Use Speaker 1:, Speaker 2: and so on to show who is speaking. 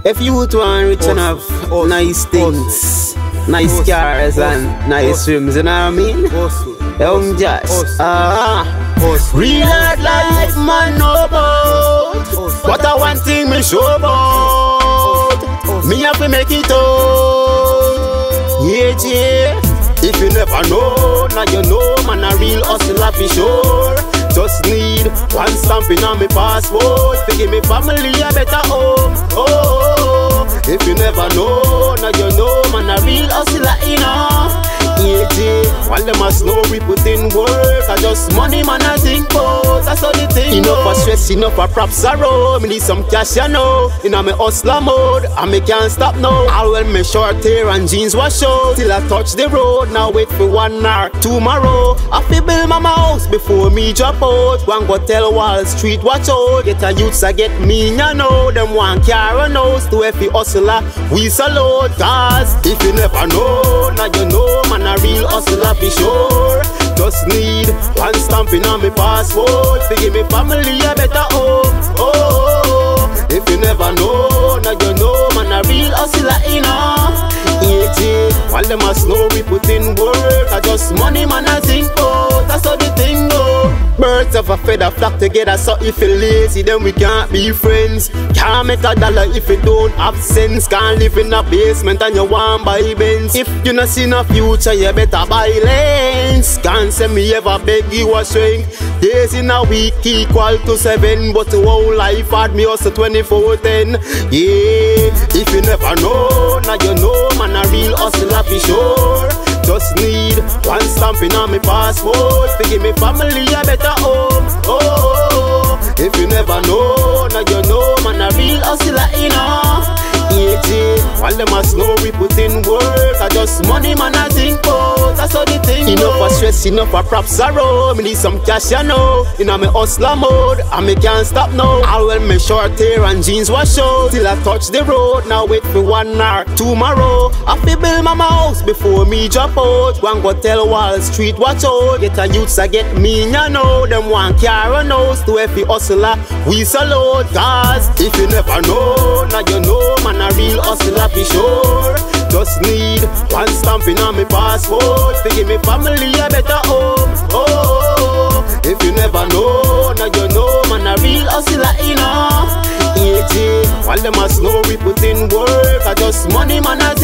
Speaker 1: If you want rich and have nice things, nice cars and nice rims, you know what I mean? Young Jazz. Real hard life man know about. What I one thing me show about. Me have to make it out. Yeah. If you never know, now you know, man a real hustler for sure. Just need one stamping on me passport to give me family a better home. Oh, if you never know, now you know, man a real hustler enough. Yeah, while them as know we put in work, I just money man I think about. That's all the thing. Enough for stress, enough for props sorrow. Me need some cash, you know. In a me hustler mode, and me can't stop now. All when me short hair and jeans wash out till I touch the road. Now wait for 1 hour tomorrow. I feel build mama house before me drop out. One go tell Wall Street watch out. Get a youths I get me, you know. Them one car and house to every hustler we salute. Cause if you never know, now you know, man a real hustler for sure. Just need one stamping on me passport to give me family a better home. Oh, if you never know, now you know, man a real hustler enough. Yeah, while them must know we put in work, I just money man I think about. That's how the thing go. Birds of a feather flock together, so if you're lazy then we can't be friends. Can't make a dollar if you don't have sense. Can't live in a basement and you want buy Benz. If you not see no future you better buy lanes. Can't say me ever beg you a shrink. Days in a week equal to 7, but the whole life had me also 24/10. Yeah, if you never know, now you know, man a real hustler for sure. Just need one stamping on me passport to give me family a better home. Oh, if you never know, now you know, man a real hustler enough. Yeah, while them must know we put in work, I just money man I think about. That's how the thing. Enough for stress, enough for props sorrow. Me need some cash, you know. In a me hustler mode, and me can't stop now. All when me short hair and jeans wash out till I touch the road. Now wait for 1 hour tomorrow. I feel build mama house before me drop out. One go tell Wall Street watch out. Get a youths I get me, you know. Them one car and house to every hustler we salute. Cause if you never know, now you know, man a real hustler for sure. Just need one stamping on me passport to give me family a better home. Oh, if you never know, now you know, man a real hustler enough. Yeah, while them must know we put in work, I just money man I